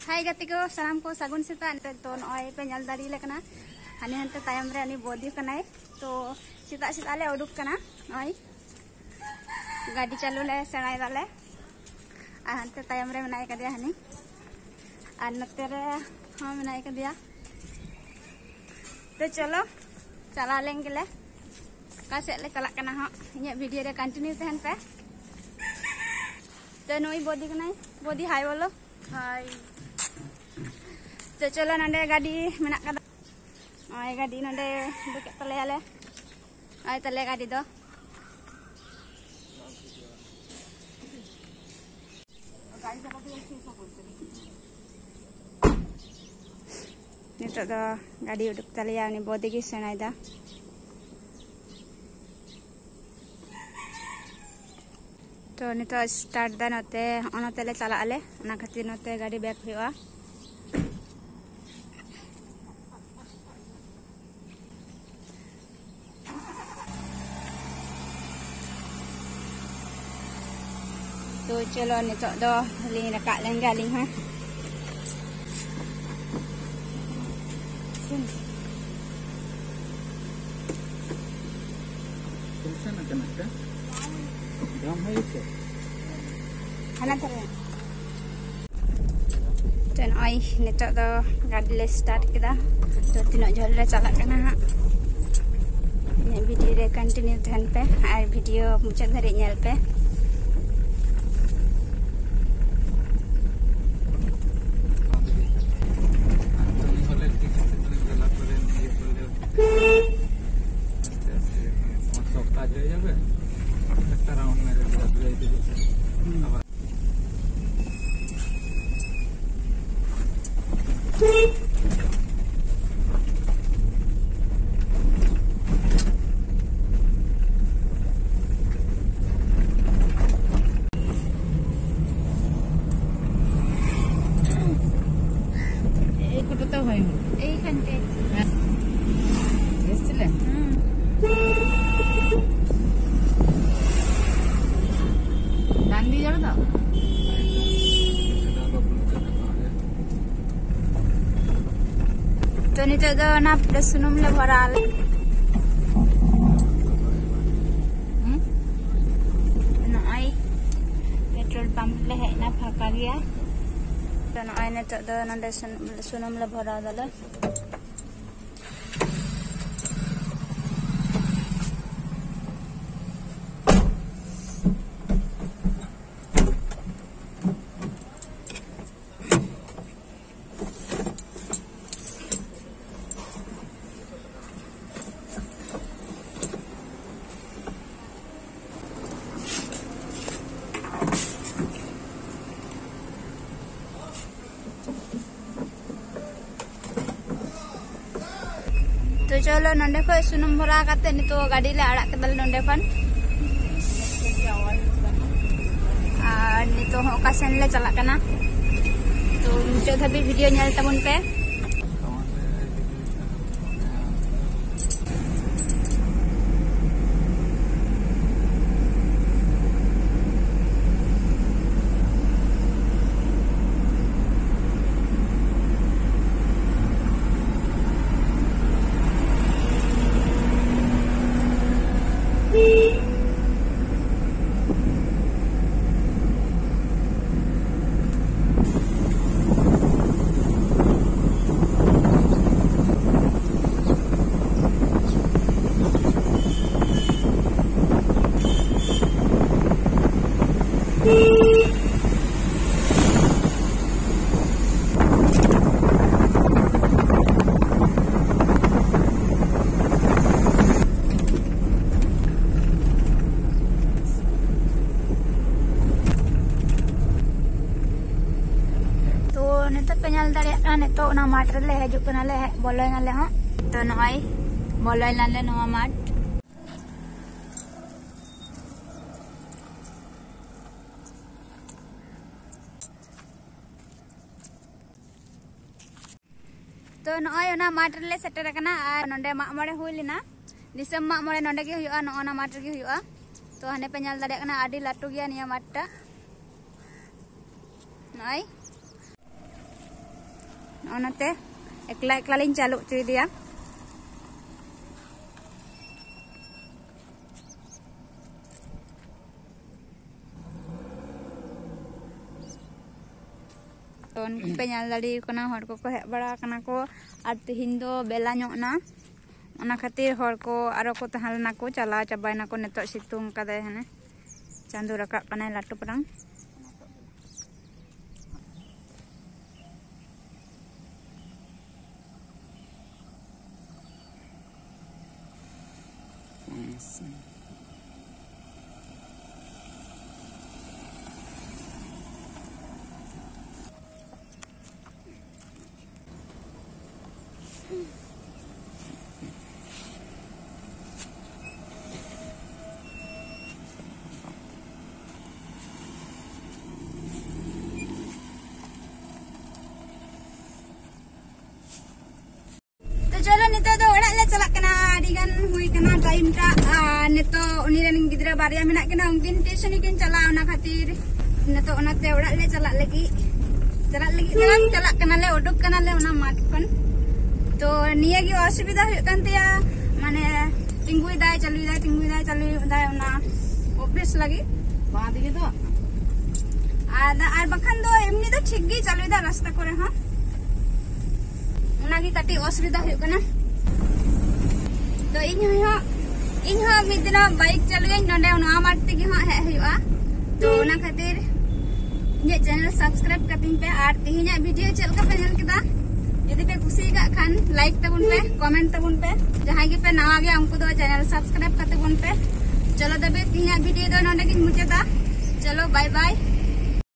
हाय गति को सामान को सागुन सेता तो नॉय पे नल दाड़ी लेकना हाने हंते तायम रे अनि बोदी कनाय तो सेता सेता ले उडुक कना नॉय गाड़ी चालू ले सेणाय दाले आ हंते तायम रे मनाय कदिया हनी आ नते रे हां मनाय कदिया तो चलो चला लेंगे ले का से ले चला कना हां इने वीडियो रे कंटिन्यू तहन पे तो नॉय बोदी कनाय बोदी हाय बोलो हाय तो चलो नंदे गाड़ी मेना कदा ओय गाड़ी नंदे दुके तले आले ओय तले गाड़ी दो नितो दो गाड़ी उडुक तले यानी बोदी की सेनाइदा तो नितो स्टार्ट दा नते ओनते ले चला आले ना खातिर नते गाड़ी बैक हुआ तो चलो नितो दो लिंग रका लेंगे लिंग हां तुमसे ना कनेक्ट गाम है इसे हना करे तन आई नितो दो गाड़ी ले स्टार्ट किदा तो तीनो झोल रे चला कना हां ने वीडियो रे कंटिन्यू तहन पे आर वीडियो मुचाद धरे नेल पे तो नितो दो ना सुनुम ले भरा ले नॉय पेट्रोल पंप ले है ना फाका गया तो नॉय नितो दो नंदे सुनुम ले भरा दले तो चलो नंदे खो सुनुम भरा काते नितो गाड़ी ले आड़ा कदल नंदे खन आ नितो हो का सेन ले चला कना तो मुझे धबी वीडियो नेल तबन पे तो ना माट रे हजू कना ले बोलो नाले हां तो नॉय बोलो नाले नवा माट तो नॉय ना माट रे सेटर कना आ नंडे मा मडे हुइलिना दिसम मा मडे नंडे गे हुआ ना माट रे गे हुआ तो हने पे नाल दाड़े कना आडी लाटू गया निया माटटा नॉय ओनाते एकला एकला लिंग चालू चुई दिया तो उनको पे नाल दाड़ी कना हर को हेज बड़ा कना को और तिहिन दो बेला ना ओना खातिर हर को आरो को तहालना को चला चाबायना को नितो सितुंग कदे हने चांदो रकाब कना लाटू परang चलो नितो दो ओड़ा ले चला कना दिगान हुई कना टाइम टा नितो उनी रन गिदरा बारिया मेना कना उनकिन ट्यूशन किन चला ओना खातिर नितो ओनाते ओड़ा ले चला लगी चला कना ले उडुक कना ले ओना माठ खन तो निया गी असुविधा हुई कानतिया माने तिंगुई दाय चलुई ओना ऑफिस लगी बात के तो आर बखन दो एमनी तो ठीक गी चलुई दा रास्ता करे हां उनागी कटी असुविधा हुई कना तो इन मिद दिन बाइक चलुई नडे ओना माठ तेगी हां हे हुआ तो ओना खातिर ये चैनल सब्सक्राइब कतिन पे और तिहिना वीडियो चलका पे नेल केदा यदि पे खुशी का खान लाइक तबुन पे कमेंट तबुन पे जहां गे पे नवा गया उनको दो चैनल सब्सक्राइब करते बुन पे चलो तबे तिहिना वीडियो दो नडे की मुचादा चलो बाय बाय।